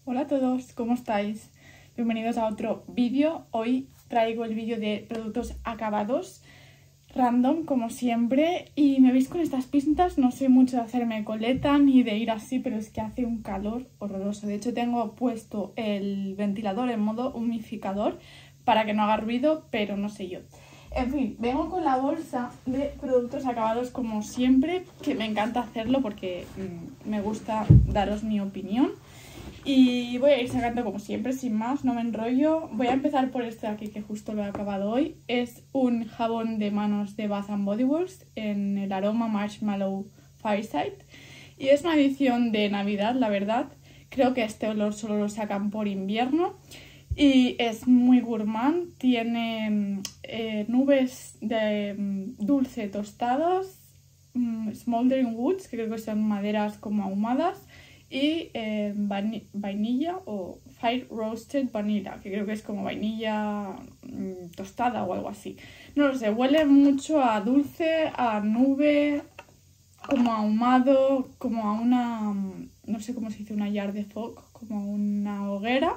Hola a todos, ¿cómo estáis? Bienvenidos a otro vídeo. Hoy traigo el vídeo de productos acabados, random como siempre. Y me veis con estas pintas, no soy mucho de hacerme coleta ni de ir así, pero es que hace un calor horroroso. De hecho tengo puesto el ventilador en modo humidificador para que no haga ruido, pero no sé yo. En fin, vengo con la bolsa de productos acabados como siempre, que me encanta hacerlo porque me gusta daros mi opinión. Y voy a ir sacando como siempre, sin más, no me enrollo. Voy a empezar por este de aquí que justo lo he acabado hoy. Es un jabón de manos de Bath Body Works en el aroma Marshmallow Fireside. Y es una edición de Navidad, la verdad. Creo que este olor solo lo sacan por invierno. Y es muy gourmand, tiene nubes de dulce tostadas, smoldering woods, que creo que son maderas como ahumadas, y vainilla o fire roasted vanilla, que creo que es como vainilla tostada o algo así. No lo sé, huele mucho a dulce, a nube, como a ahumado, como a una, no sé cómo se dice, una yard de fog, como una hoguera.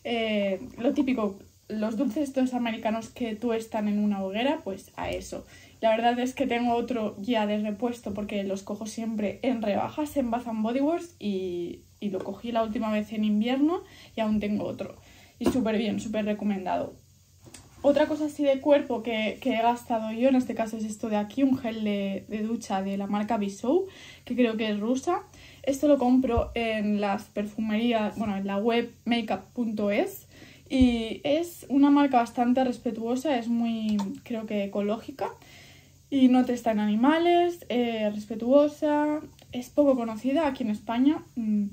Lo típico, los dulces estos americanos que tuestan en una hoguera, pues a eso. La verdad es que tengo otro ya de repuesto porque los cojo siempre en rebajas en Bath Body Works y lo cogí la última vez en invierno y aún tengo otro. Y súper bien, súper recomendado. Otra cosa así de cuerpo que he gastado yo, en este caso es esto de aquí, un gel de ducha de la marca Bissou, que creo que es rusa. Esto lo compro en las perfumerías, bueno, en la web makeup.es y es una marca bastante respetuosa, es muy, creo que ecológica y no testa en animales, respetuosa, es poco conocida aquí en España.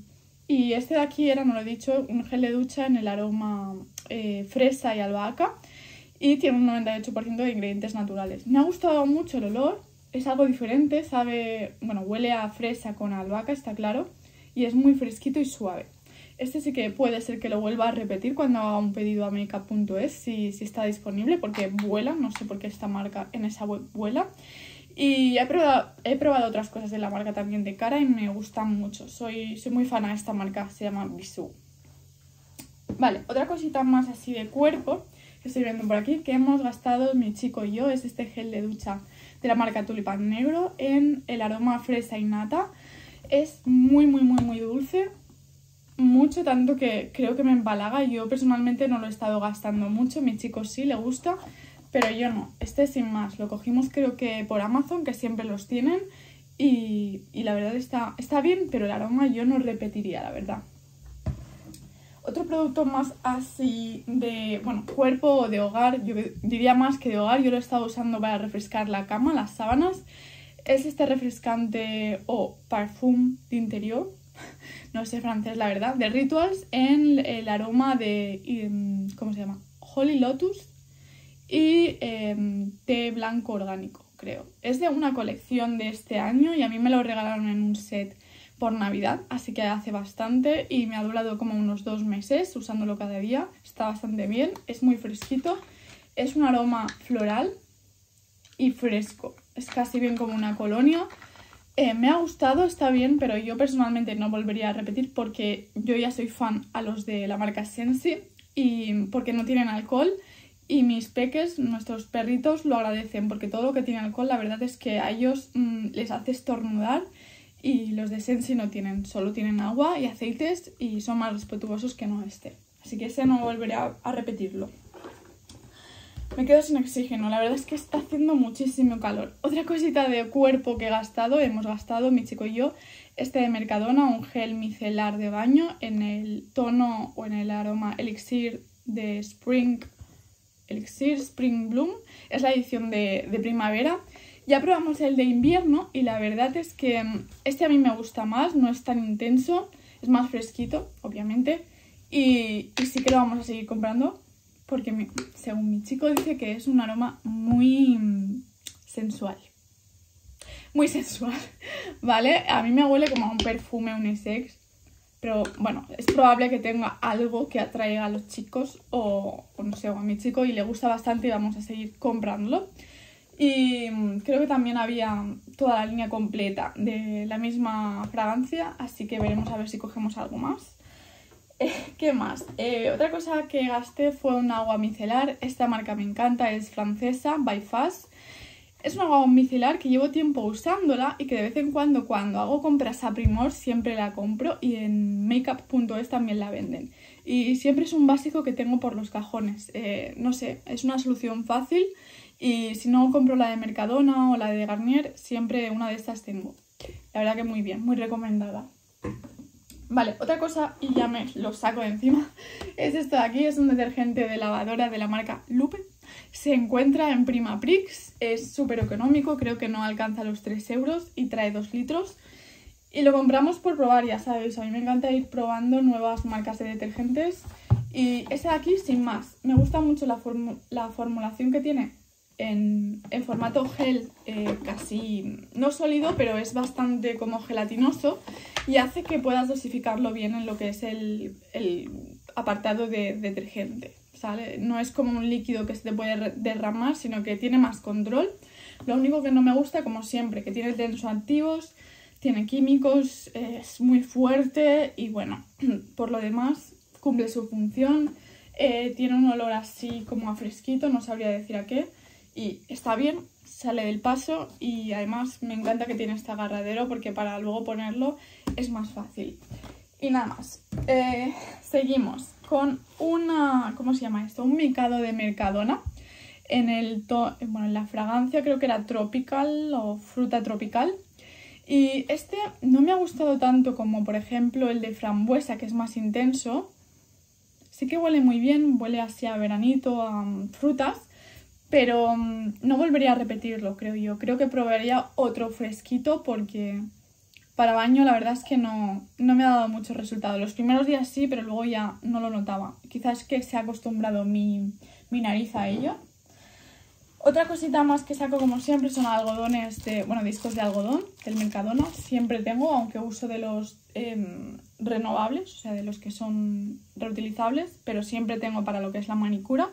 Y este de aquí era, no lo he dicho, un gel de ducha en el aroma fresa y albahaca. Y tiene un 98% de ingredientes naturales. Me ha gustado mucho el olor, es algo diferente, sabe, bueno, huele a fresa con albahaca, está claro, y es muy fresquito y suave. Este sí que puede ser que lo vuelva a repetir cuando haga un pedido a makeup.es si está disponible, porque vuela, no sé por qué esta marca en esa web vuela. Y he probado otras cosas de la marca también de cara y me gustan mucho, soy muy fan de esta marca, se llama Bissou. Vale, otra cosita más así de cuerpo que estoy viendo por aquí, que hemos gastado mi chico y yo, es este gel de ducha de la marca Tulipán Negro en el aroma fresa y nata. Es muy dulce, mucho, tanto que creo que me empalaga. Yo personalmente no lo he estado gastando mucho, mi chico sí le gusta, pero yo no. Este sin más, lo cogimos creo que por Amazon, que siempre los tienen, y la verdad está bien, pero el aroma yo no repetiría, la verdad. Otro producto más así de, bueno, cuerpo o de hogar, yo diría más que de hogar, yo lo he estado usando para refrescar la cama, las sábanas. Es este refrescante o parfum de interior, no sé francés la verdad, de Rituals en el aroma de, ¿cómo se llama? Holy Lotus y té blanco orgánico, creo. Es de una colección de este año y a mí me lo regalaron en un set por Navidad, así que hace bastante y me ha durado como unos 2 meses usándolo cada día. Está bastante bien, es muy fresquito, es un aroma floral y fresco, es casi bien como una colonia. Me ha gustado, está bien, pero yo personalmente no volvería a repetir porque yo ya soy fan a los de la marca Sensi y porque no tienen alcohol y mis peques, nuestros perritos, lo agradecen porque todo lo que tiene alcohol la verdad es que a ellos les hace estornudar. Y los de Sensi no tienen, solo tienen agua y aceites y son más respetuosos que no este. Así que ese no volveré a repetirlo. Me quedo sin oxígeno, la verdad es que está haciendo muchísimo calor. Otra cosita de cuerpo que hemos gastado mi chico y yo, este de Mercadona, un gel micelar de baño en el tono o en el aroma Elixir de Spring Bloom. Es la edición de primavera. Ya probamos el de invierno y la verdad es que este a mí me gusta más, no es tan intenso, es más fresquito, obviamente, y sí que lo vamos a seguir comprando porque según mi chico dice que es un aroma muy sensual. Muy sensual, ¿vale? A mí me huele como a un perfume unisex, pero bueno, es probable que tenga algo que atraiga a los chicos o no sé, o a mi chico y le gusta bastante y vamos a seguir comprándolo. Y creo que también había toda la línea completa de la misma fragancia, así que veremos a ver si cogemos algo más. ¿Qué más? Otra cosa que gasté fue un agua micelar. Esta marca me encanta, es francesa, By Fast. Es una agua micelar que llevo tiempo usándola y que de vez en cuando hago compras a Primor siempre la compro, y en makeup.es también la venden. Y siempre es un básico que tengo por los cajones. No sé, es una solución fácil, y si no compro la de Mercadona o la de Garnier, siempre una de estas tengo. La verdad que muy bien, muy recomendada. Vale, otra cosa, y ya me lo saco de encima, es esto de aquí. Es un detergente de lavadora de la marca Lupe. Se encuentra en Primaprix, es súper económico, creo que no alcanza los 3 euros y trae 2 litros. Y lo compramos por probar, ya sabéis, a mí me encanta ir probando nuevas marcas de detergentes. Y ese de aquí, sin más, me gusta mucho la formulación que tiene en formato gel, casi no sólido, pero es bastante como gelatinoso, y hace que puedas dosificarlo bien en lo que es el apartado de detergente, ¿sale? No es como un líquido que se te puede derramar, sino que tiene más control. Lo único que no me gusta, como siempre, que tiene tensoactivos, tiene químicos, es muy fuerte y bueno, por lo demás cumple su función. Tiene un olor así como a fresquito, no sabría decir a qué. Y está bien, sale del paso, y además me encanta que tiene este agarradero porque para luego ponerlo es más fácil. Y nada más. Seguimos con una... ¿Cómo se llama esto? Un micado de Mercadona. En la fragancia creo que era tropical o fruta tropical. Y este no me ha gustado tanto como por ejemplo el de frambuesa, que es más intenso. Sí que huele muy bien, huele así a veranito, a frutas. Pero no volvería a repetirlo, creo yo. Creo que probaría otro fresquito porque para baño la verdad es que no me ha dado mucho resultado. Los primeros días sí, pero luego ya no lo notaba. Quizás que se ha acostumbrado mi nariz a ello. Otra cosita más que saco como siempre son algodones discos de algodón del Mercadona. Siempre tengo, aunque uso de los renovables, o sea, de los que son reutilizables, pero siempre tengo para lo que es la manicura.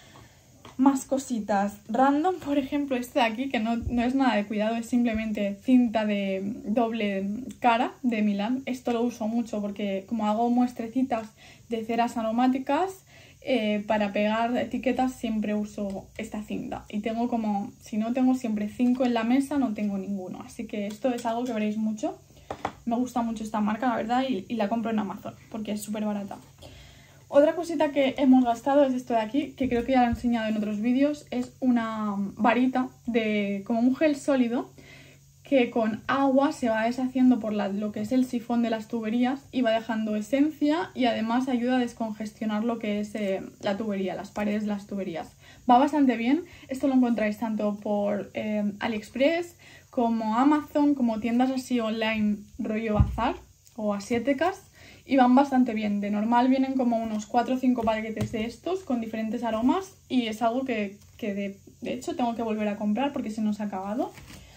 Más cositas random, por ejemplo este de aquí, que no es nada de cuidado, es simplemente cinta de doble cara de Milán. Esto lo uso mucho porque como hago muestrecitas de ceras aromáticas, para pegar etiquetas siempre uso esta cinta. Y tengo como, si no tengo siempre 5 en la mesa, no tengo ninguno. Así que esto es algo que veréis mucho. Me gusta mucho esta marca, la verdad, y la compro en Amazon porque es súper barata. Otra cosita que hemos gastado es esto de aquí, que creo que ya lo he enseñado en otros vídeos. Es una varita de como un gel sólido que con agua se va deshaciendo por lo que es el sifón de las tuberías y va dejando esencia, y además ayuda a descongestionar lo que es la tubería, las paredes de las tuberías. Va bastante bien. Esto lo encontráis tanto por AliExpress como Amazon, como tiendas así online rollo bazar o asiáticas. Y van bastante bien. De normal vienen como unos 4 o 5 paquetes de estos con diferentes aromas, y es algo que de hecho tengo que volver a comprar porque se nos ha acabado.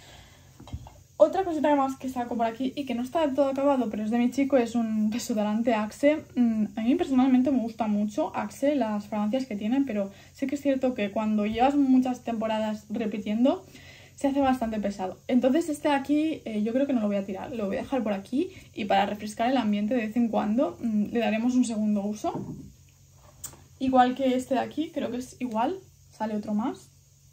Otra cosita más que saco por aquí y que no está del todo acabado, pero es de mi chico, es un desodorante Axe. A mí personalmente me gusta mucho Axe, las fragancias que tienen, pero sí que es cierto que cuando llevas muchas temporadas repitiendo se hace bastante pesado. Entonces este de aquí yo creo que no lo voy a tirar, lo voy a dejar por aquí, y para refrescar el ambiente de vez en cuando le daremos un segundo uso. Igual que este de aquí, creo que es igual, sale otro más.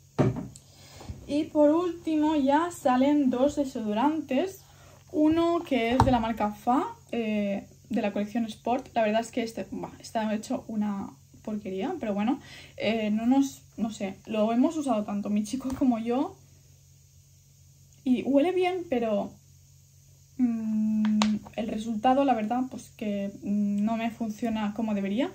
Y por último ya salen 2 desodorantes, uno que es de la marca Fa, de la colección Sport. La verdad es que está hecho una porquería, pero bueno, no sé, lo hemos usado tanto mi chico como yo. Y huele bien, pero el resultado, la verdad, pues que no me funciona como debería.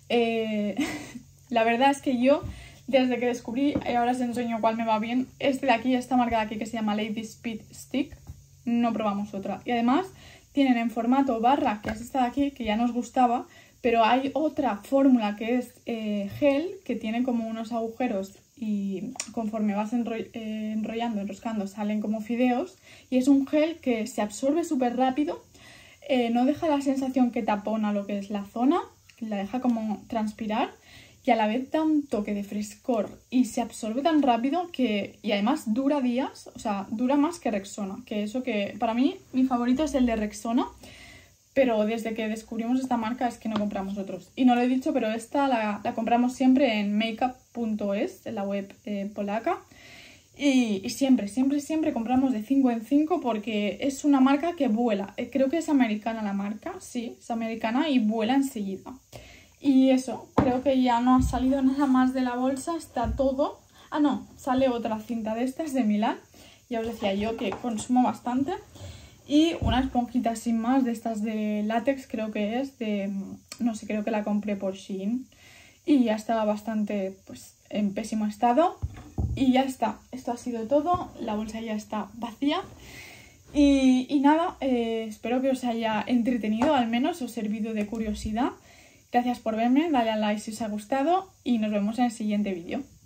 La verdad es que yo, desde que descubrí, ahora os enseño cuál me va bien, este de aquí, esta marca de aquí que se llama Lady Speed Stick, no probamos otra. Y además tienen en formato barra, que es esta de aquí, que ya nos gustaba, pero hay otra fórmula que es gel, que tiene como unos agujeros, y conforme vas enrollando, enroscando, salen como fideos, y es un gel que se absorbe súper rápido, no deja la sensación que tapona lo que es la zona, la deja como transpirar, y a la vez da un toque de frescor y se absorbe tan rápido y además dura días, o sea, dura más que Rexona, que eso que para mí mi favorito es el de Rexona, pero desde que descubrimos esta marca es que no compramos otros. Y no lo he dicho, pero esta la compramos siempre en makeup.es, en la web polaca. Y siempre compramos de 5 en 5 porque es una marca que vuela. Creo que es americana la marca, sí, es americana y vuela enseguida. Y eso, creo que ya no ha salido nada más de la bolsa, está todo. Ah, no, sale otra cinta de estas de Milán. Ya os decía yo que consumo bastante. Y una esponjita sin más de estas de látex, creo que es de... No sé, creo que la compré por Shein. Y ya estaba bastante, pues, en pésimo estado. Y ya está, esto ha sido todo, la bolsa ya está vacía. Y nada, espero que os haya entretenido, al menos os servido de curiosidad. Gracias por verme, dale a like si os ha gustado y nos vemos en el siguiente vídeo.